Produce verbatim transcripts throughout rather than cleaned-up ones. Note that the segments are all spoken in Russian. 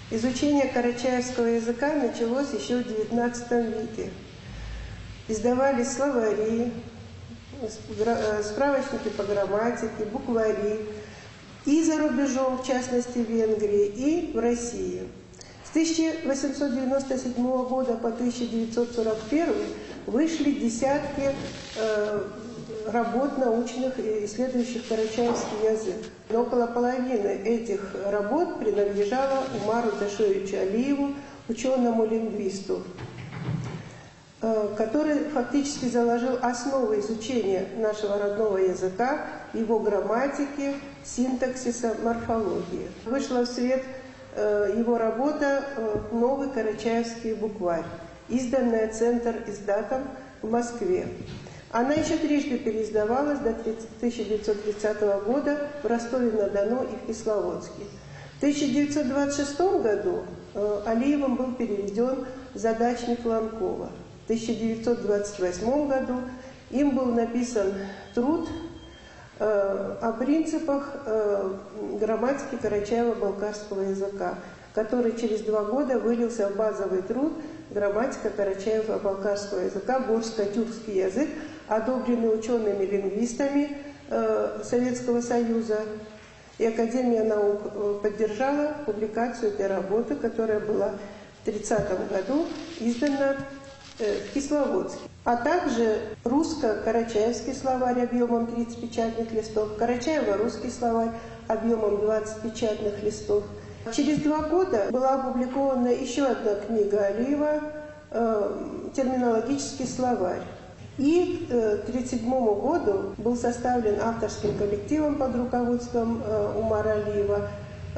Изучение карачаевского языка началось еще в девятнадцатом веке. Издавались словари, справочники по грамматике, буквари и за рубежом, в частности в Венгрии, и в России. С тысяча восемьсот девяносто седьмого года по тысяча девятьсот сорок первый вышли десятки э, работ научных, исследующих карачаевский язык. Но около половины этих работ принадлежало Умару Джашуевичу Алиеву, ученому-лингвисту, который фактически заложил основы изучения нашего родного языка, его грамматики, синтаксиса, морфологии. Вышла в свет его работа «Новый карачаевский букварь», изданная Центр издатом в Москве. Она еще трижды переиздавалась до тысяча девятьсот тридцатого года в Ростове-на-Дону и в Кисловодске. В тысяча девятьсот двадцать шестом году Алиевым был переведен задачник Ланкова. В тысяча девятьсот двадцать восьмом году им был написан труд э, о принципах э, грамматики карачаево-балкарского языка, который через два года вылился в базовый труд «Грамматика карачаево-балкарского языка. Горско-тюркский язык», одобренный учеными-лингвистами э, Советского Союза. И Академия наук э, поддержала публикацию этой работы, которая была в тридцатом году издана э, в Кисловодске. А также русско-карачаевский словарь объемом тридцать печатных листов, карачаево-русский словарь объемом двадцать печатных листов. Через два года была опубликована еще одна книга Алиева э, «Терминологический словарь». И к тысяча девятьсот тридцать седьмому году был составлен авторским коллективом под руководством э, Умара Алиева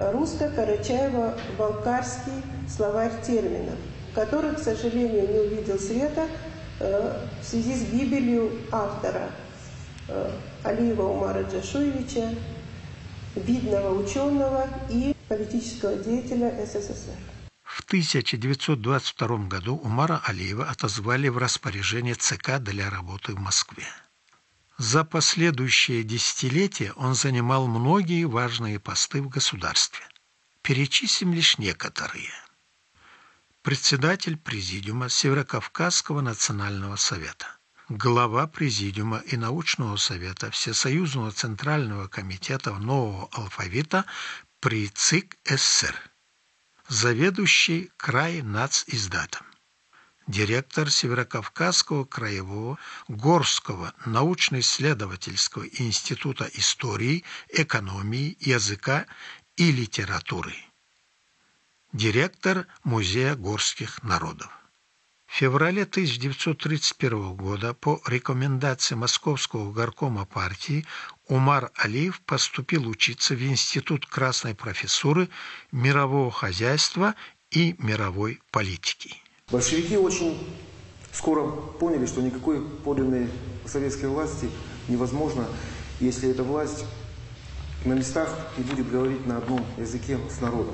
русско-карачаево-балкарский словарь терминов, который, к сожалению, не увидел света э, в связи с гибелью автора э, Алиева Умара Джашуевича, видного ученого и политического деятеля СССР. В тысяча девятьсот двадцать втором году Умара Алиева отозвали в распоряжение ЦК для работы в Москве. За последующие десятилетия он занимал многие важные посты в государстве. Перечислим лишь некоторые. Председатель Президиума Северокавказского национального совета, глава Президиума и научного совета Всесоюзного центрального комитета нового алфавита при ЦИК СССР, заведующий крайнациздатом, директор Северокавказского краевого Горского научно-исследовательского института истории, экономии, языка и литературы, директор Музея горских народов. В феврале тысяча девятьсот тридцать первого года по рекомендации Московского горкома партии Умар Алиев поступил учиться в Институт красной профессуры мирового хозяйства и мировой политики. Большевики очень скоро поняли, что никакой подлинной советской власти невозможно, если эта власть на местах не будет говорить на одном языке с народом.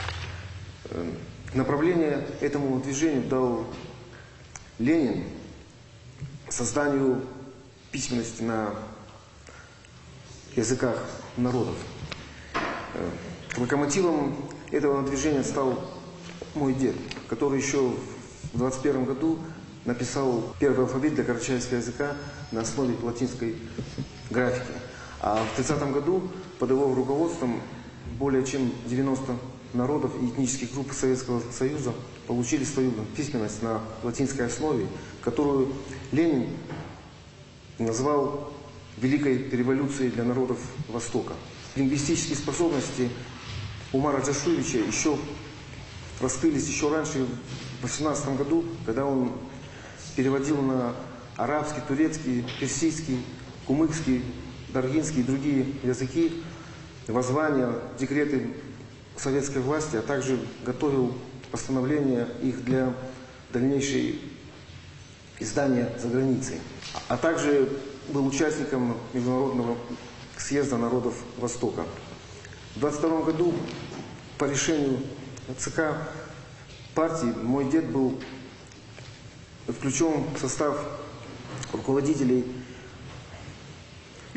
Направление этому движению дал Ленин созданию письменности на языках народов. Локомотивом этого движения стал мой дед, который еще в двадцать первом году написал первый алфавит для карачаевского языка на основе латинской графики. А в тридцатом году под его руководством более чем девяносто народов и этнических групп Советского Союза получили свою письменность на латинской основе, которую Ленин назвал Великой революцией для народов Востока. Лингвистические способности Умара Джашуевича еще раскрылись еще раньше, в восемнадцатом году, когда он переводил на арабский, турецкий, персидский, кумыкский, даргинский и другие языки воззвания, декреты советской власти, а также готовил постановления их для дальнейшей издания за границей. А также был участником Международного съезда народов Востока. В двадцать втором году по решению ЦК партии мой дед был включен в состав руководителей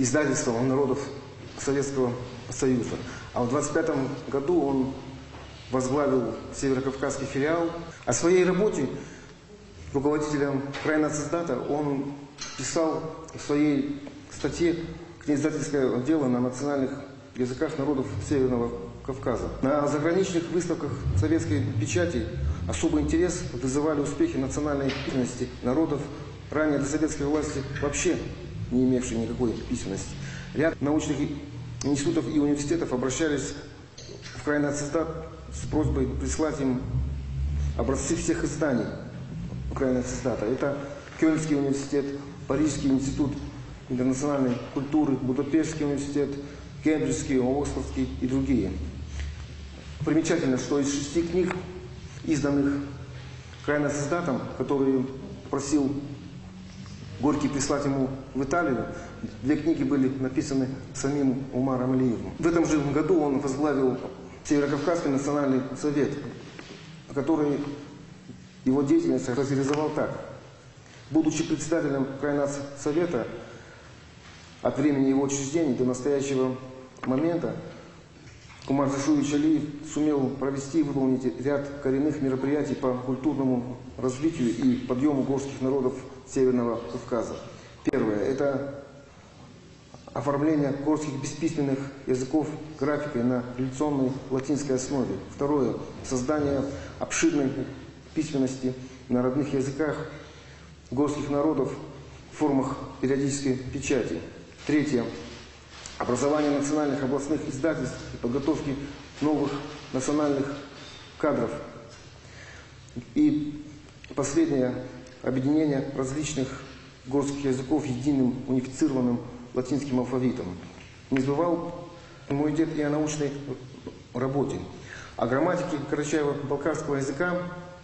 издательства народов Советского Союза. А в двадцать пятом году он возглавил Северокавказский филиал. О своей работе руководителем крайнациздата он писал в своей статье «Книгоиздательское отдела на национальных языках народов Северного Кавказа». На заграничных выставках советской печати особый интерес вызывали успехи национальной письменности народов, ранее до советской власти вообще не имевшей никакой письменности. Ряд научных институтов и университетов обращались в крайнациздат с просьбой прислать им образцы всех изданий крайнациздата. Это Кёльнский университет, Парижский институт интернациональной культуры, Будапештский университет, Кембриджский, Оксфордский и другие. Примечательно, что из шести книг, изданных крайнациздатом, которые просил Горький прислать ему в Италию, две книги были написаны самим Умаром Алиевым. В этом же году он возглавил Северокавказский национальный совет, который его деятельность характеризовал так. Будучи председателем крайнацсовета от времени его учреждения до настоящего момента, Умар Джашуевич Алиев сумел провести и выполнить ряд коренных мероприятий по культурному развитию и подъему горских народов Северного Кавказа. Первое – это оформление горских бесписьменных языков графикой на реляционной латинской основе. Второе – создание обширной письменности на родных языках горских народов в формах периодической печати. Третье – образование национальных областных издательств и подготовки новых национальных кадров. И последнее – объединение различных горских языков единым унифицированным латинским алфавитом. Не забывал мой дед и о научной работе. О грамматике карачаево-балкарского языка,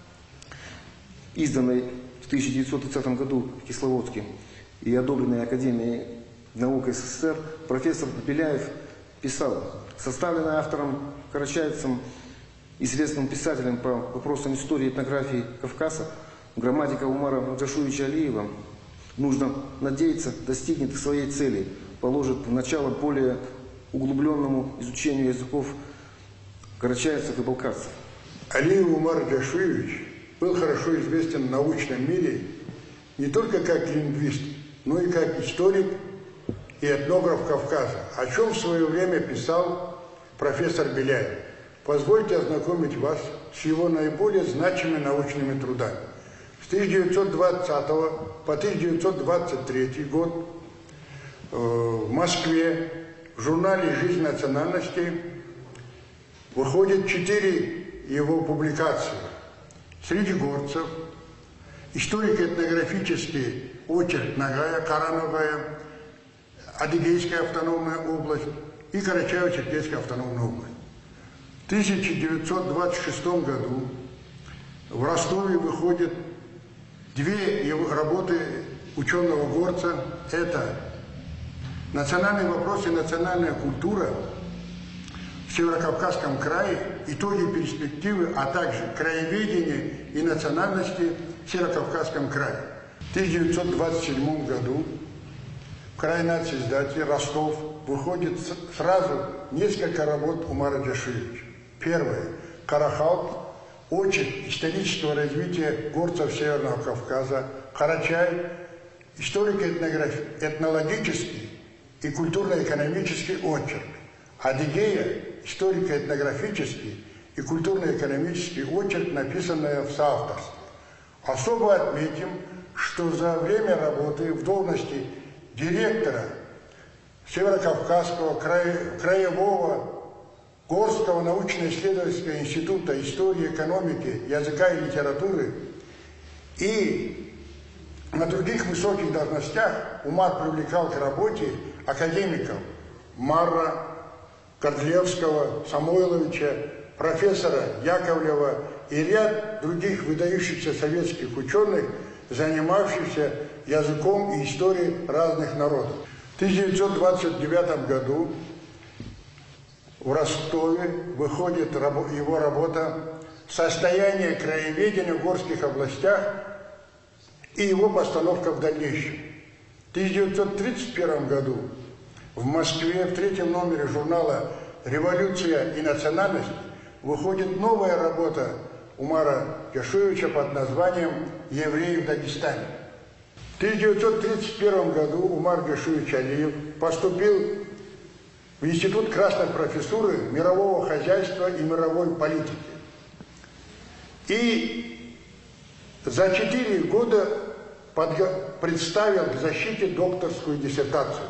изданной в тысяча девятьсот тридцатом году в Кисловодске и одобренной Академией наук СССР, профессор Беляев писал: составленная автором карачаевцем, известным писателем по вопросам истории и этнографии Кавказа, грамматика Умара Джашуевича Алиева, нужно надеяться, достигнет своей цели, положит начало более углубленному изучению языков карачаевцев и балкарцев. Алиев Умар Джашуевич был хорошо известен в научном мире не только как лингвист, но и как историк и этнограф Кавказа, о чем в свое время писал профессор Беляев. Позвольте ознакомить вас с его наиболее значимыми научными трудами. С тысяча девятьсот двадцатого по тысяча девятьсот двадцать третий год в Москве в журнале «Жизнь национальностей» выходит четыре его публикации. Средигорцев, историко-этнографический очерк Нагая, Кара-Ногая, Адыгейская автономная область и Карачаево-Черкесская автономная область. В тысяча девятьсот двадцать шестом году в Ростове выходят две его работы ученого Горца. Это «Национальные вопросы и национальная культура в Северокавказском крае. Итоги, перспективы, а также краеведение и национальности в Северокавказском крае». В тысяча девятьсот двадцать седьмом году в крайнациздате Ростов выходит сразу несколько работ Умара Джашуевича. Первое – «Карахалк», очерк исторического развития горцев Северного Кавказа, Карачай, историко-этнологический и культурно-экономический очерк, Адыгея, историко-этнографический и культурно-экономический очерк, написанный в соавторстве. Особо отметим, что за время работы в должности директора Северокавказского края, краевого Горского научно-исследовательского института истории, экономики, языка и литературы и на других высоких должностях Умар привлекал к работе академиков Марра, Кордлевского, Самойловича, профессора Яковлева и ряд других выдающихся советских ученых, занимавшихся языком и историей разных народов. В тысяча девятьсот двадцать девятом году в Ростове выходит его работа «Состояние краеведения в горских областях и его постановка в дальнейшем». В тысяча девятьсот тридцать первом году в Москве в третьем номере журнала «Революция и национальность» выходит новая работа Умара Джашуевича под названием «Евреи в Дагестане». В тысяча девятьсот тридцать первом году Умар Джашуевич Алиев поступил в Институт красной профессуры мирового хозяйства и мировой политики. И за четыре года представил к защите докторскую диссертацию.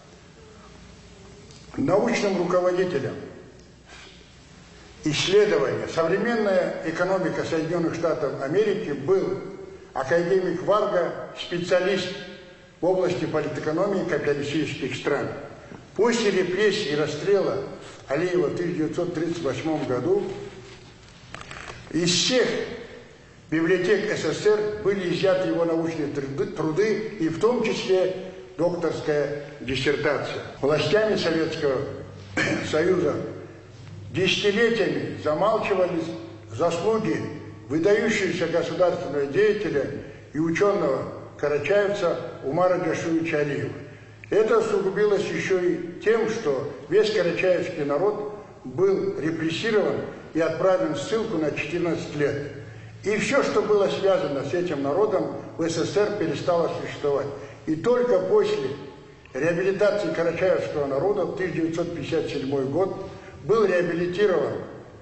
Научным руководителем исследования «Современная экономика Соединенных Штатов Америки» был академик Варга, специалист в области политэкономии капиталистических стран. После репрессий и расстрела Алиева в тысяча девятьсот тридцать восьмом году из всех библиотек СССР были изъяты его научные труды, и в том числе докторская диссертация. Властями Советского Союза десятилетиями замалчивались заслуги выдающегося государственного деятеля и ученого карачаевца Умара Джашуевича Алиева. Это усугубилось еще и тем, что весь карачаевский народ был репрессирован и отправлен в ссылку на четырнадцать лет. И все, что было связано с этим народом, в СССР перестало существовать. И только после реабилитации карачаевского народа в тысяча девятьсот пятьдесят седьмой год был реабилитирован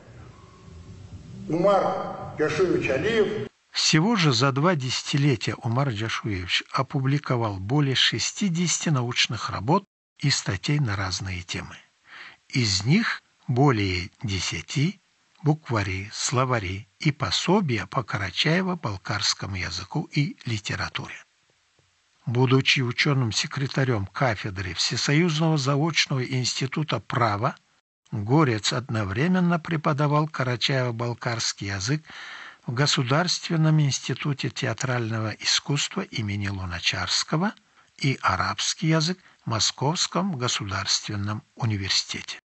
Умар Джашуевич Алиев. Всего же за два десятилетия Умар Джашуевич опубликовал более шестидесяти научных работ и статей на разные темы. Из них более десяти буквари, словари и пособия по карачаево-балкарскому языку и литературе. Будучи ученым секретарем кафедры Всесоюзного заочного института права, Горец одновременно преподавал карачаево-балкарский язык в Государственном институте театрального искусства имени Луначарского и арабский язык в Московском государственном университете.